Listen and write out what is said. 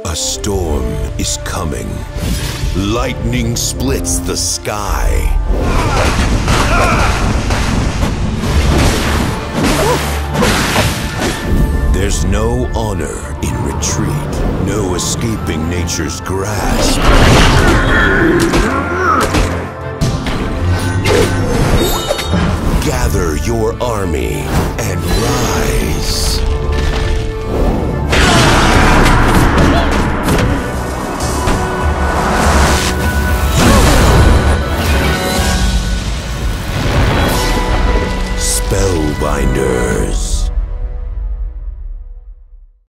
A storm is coming. Lightning splits the sky. There's no honor in retreat, no escaping nature's grasp.